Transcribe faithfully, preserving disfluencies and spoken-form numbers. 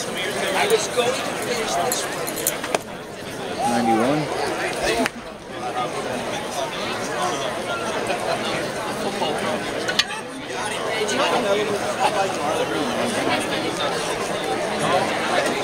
I was going to finish this one. ninety-one. Did you know?